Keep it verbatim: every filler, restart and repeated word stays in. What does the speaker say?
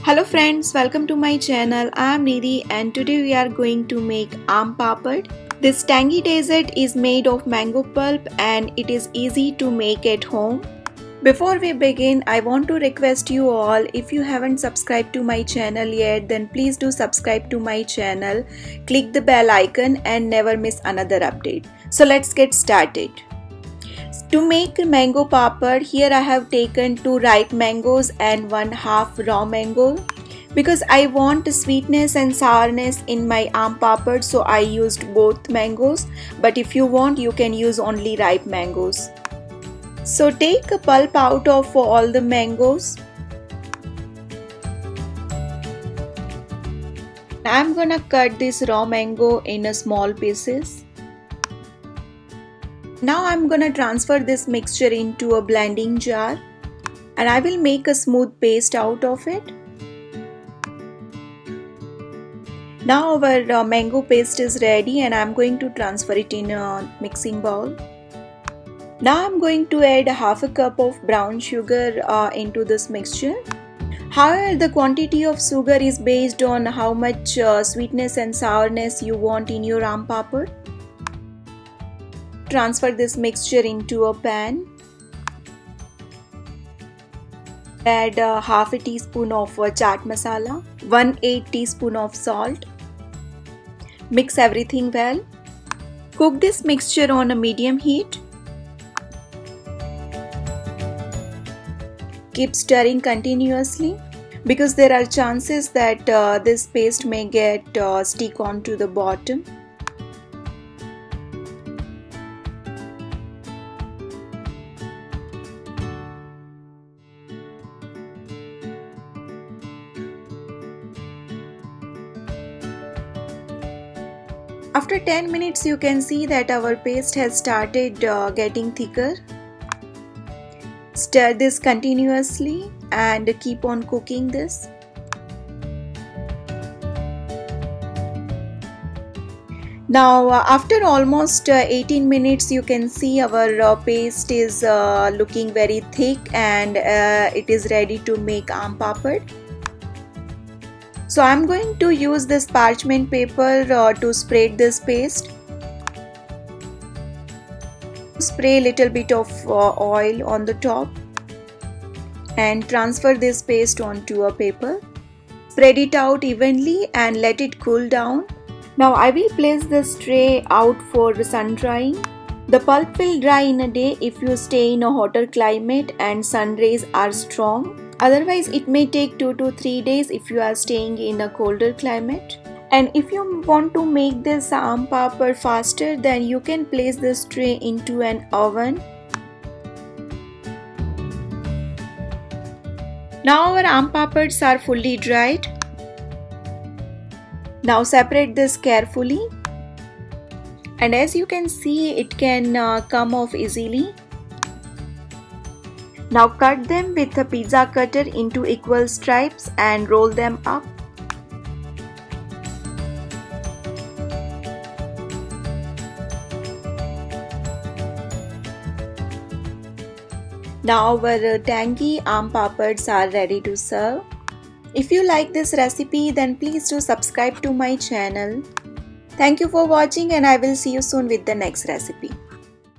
Hello friends, welcome to my channel. I am Nidhi and today we are going to make aam papad. This tangy dessert is made of mango pulp and it is easy to make at home. Before we begin, I want to request you all, if you haven't subscribed to my channel yet, then please do subscribe to my channel. Click the bell icon and never miss another update. So let's get started. To make mango papad, here I have taken two ripe mangoes and one half raw mango. Because I want sweetness and sourness in my aam papad, so I used both mangoes. But if you want, you can use only ripe mangoes. So take a pulp out of all the mangoes. I'm gonna cut this raw mango in a small pieces. Now I'm gonna transfer this mixture into a blending jar and I will make a smooth paste out of it. Now our uh, mango paste is ready and I'm going to transfer it in a mixing bowl. Now I'm going to add half a cup of brown sugar uh, into this mixture. However, the quantity of sugar is based on how much uh, sweetness and sourness you want in your aam papad. Transfer this mixture into a pan. Add uh, half a teaspoon of uh, chaat masala, one eighth teaspoon of salt. Mix everything well. Cook this mixture on a medium heat. Keep stirring continuously because there are chances that uh, this paste may get uh, stick onto the bottom. After ten minutes, you can see that our paste has started uh, getting thicker. Stir this continuously and keep on cooking this. Now uh, after almost uh, eighteen minutes, you can see our uh, paste is uh, looking very thick and uh, it is ready to make aam papad. So I'm going to use this parchment paper uh, to spread this paste. Spray a little bit of uh, oil on the top and transfer this paste onto a paper. Spread it out evenly and let it cool down. Now I will place this tray out for sun drying. The pulp will dry in a day if you stay in a hotter climate and sun rays are strong. Otherwise, it may take two to three days if you are staying in a colder climate. And if you want to make this aam papad faster, then you can place this tray into an oven. Now our aam papads are fully dried. Now separate this carefully. And as you can see, it can uh, come off easily. Now cut them with a pizza cutter into equal stripes and roll them up. Now our tangy aam papads are ready to serve. If you like this recipe, then please do subscribe to my channel. Thank you for watching and I will see you soon with the next recipe.